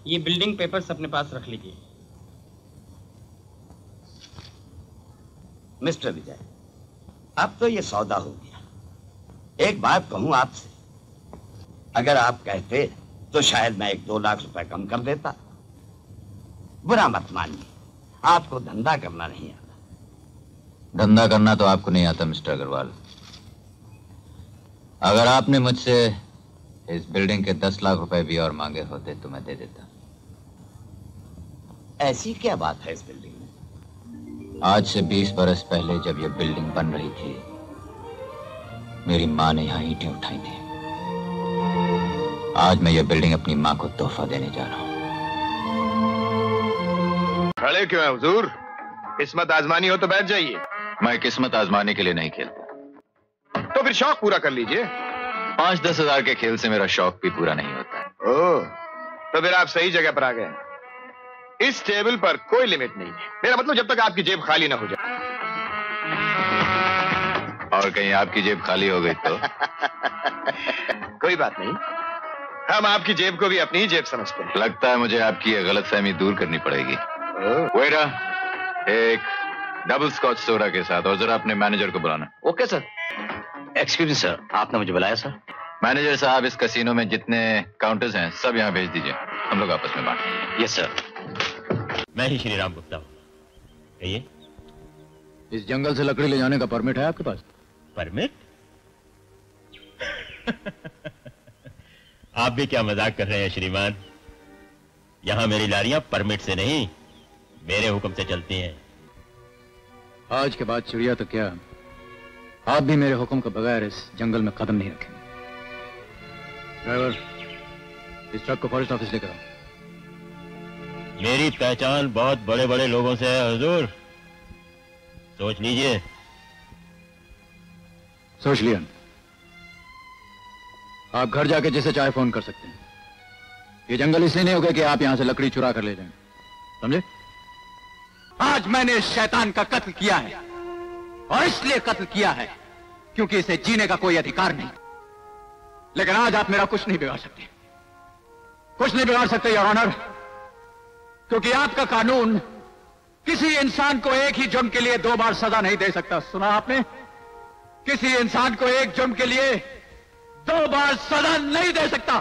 ये building papers अपने पास रख लीजिए। मिस्टर विजय, अब तो ये सौदा हो गया। एक बात कहूं आपसे, अगर आप कहते तो शायद मैं 1-2 लाख रुपए कम कर देता। बुरा मत मानिए, आपको धंधा करना नहीं आता। धंधा करना तो आपको नहीं आता मिस्टर अग्रवाल। अगर आपने मुझसे इस बिल्डिंग के 10 लाख रुपए भी और मांगे होते तो मैं दे देता। ऐसी क्या बात है इस बिल्डिंग में? आज से 20 बरस पहले जब यह बिल्डिंग बन रही थी, मेरी माँ ने यहाँ ईंटें उठाई थी। आज मैं यह बिल्डिंग अपनी माँ को तोहफा देने जा रहा हूँ। खड़े क्यों है हुजूर? किस्मत आजमानी हो तो बैठ जाइए। मैं किस्मत आजमाने के लिए नहीं खेलता। तो फिर शौक पूरा कर लीजिए। 5-10 हजार के खेल से मेरा शौक भी पूरा नहीं होता है। ओह, तो फिर आप सही जगह पर आ गए। इस टेबल पर कोई लिमिट नहीं है। मेरा मतलब जब तक आपकी जेब खाली ना हो जाए। और कहीं आपकी जेब खाली हो गई तो? कोई बात नहीं, हम आपकी जेब को भी अपनी जेब समझते हैं। लगता है मुझे आपकी ये गलतफहमी दूर करनी पड़ेगी। वेरा, एक डबल स्कॉच सोडा के साथ, और जरा अपने मैनेजर को बुलाना। Okay sir. Excuse me sir, आपने मुझे बुलाया सर? मैनेजर साहब, इस कैसीनो में जितने काउंटर्स हैं सब यहाँ भेज दीजिए, हम लोग आपस में बांट। Yes sir. मैं ही श्री राम गुप्ता हूँ। कहिए। इस जंगल से लकड़ी ले जाने का परमिट है आपके पास? परमिट? आप भी क्या मजाक कर रहे हैं श्रीमान? यहाँ मेरी लारियां परमिट से नहीं, मेरे हुक्म से चलती हैं। आज के बाद चिड़िया तो क्या, आप भी मेरे हुक्म के बगैर इस जंगल में कदम नहीं रखेंगे। ड्राइवर, इस ट्रक को फॉरेस्ट ऑफिस लेकर आओ। मेरी पहचान बहुत बड़े बड़े लोगों से है हुजूर, सोच लीजिए। सोच लिया। आप घर जाके जिसे चाहे फोन कर सकते हैं। ये जंगल इसलिए नहीं होगा कि आप यहां से लकड़ी चुरा कर ले जाएं, समझे? आज मैंने इस शैतान का कत्ल किया है, और इसलिए कत्ल किया है क्योंकि इसे जीने का कोई अधिकार नहीं। लेकिन आज आप मेरा कुछ नहीं बिगाड़ सकते, कुछ नहीं बिगाड़ सकते योर ऑनर, क्योंकि आपका कानून किसी इंसान को एक ही जुर्म के लिए 2 बार सजा नहीं दे सकता। सुना आपने? किसी इंसान को एक जुर्म के लिए 2 बार सजा नहीं दे सकता।